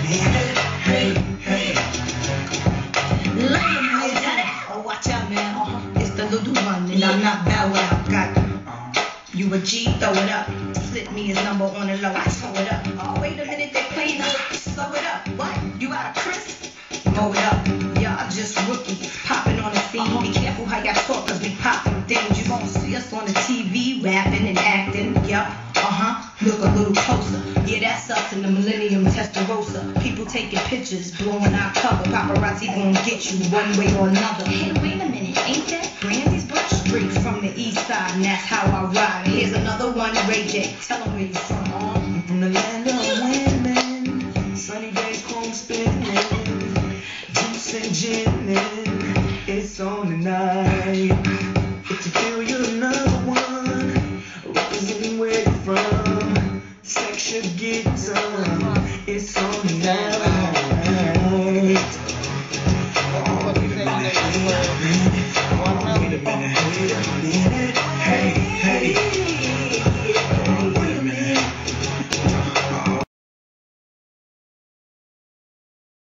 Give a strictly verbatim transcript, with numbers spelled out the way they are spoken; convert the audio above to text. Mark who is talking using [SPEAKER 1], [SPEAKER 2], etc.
[SPEAKER 1] Hey, hey. Oh, watch out, man. Uh-huh. It's the little one, and I'm not Bow Wow. Got you a G, throw it up. Slip me his number on the low, I throw it up. Oh, wait a minute, they playing up. Slow it up. What? You out of Chris? Mow it up. Y'all just rookies popping on the scene. Uh-huh. Be careful how y'all talk, cause we popping things. You gon' see us on the T V, rapping and acting. Yup. Uh-huh. Look a little closer. Yeah, that's us in the Millennium Testarossa. People taking pictures, blowing our cover. Paparazzi gon' get you one way or another. Hey, wait a minute, ain't that Brandy's brush? Straight from the east side, and that's how I ride. And here's another one, Ray J. Tell them where you from.
[SPEAKER 2] I'm from the land of women. Sunny days, chrome spinning. Juice and gin, it's on tonight. If you feel you're another one, representing where you're from, section gets on, it's on tonight. Oh, wait a minute, wait a minute, wait a minute, hey, hey.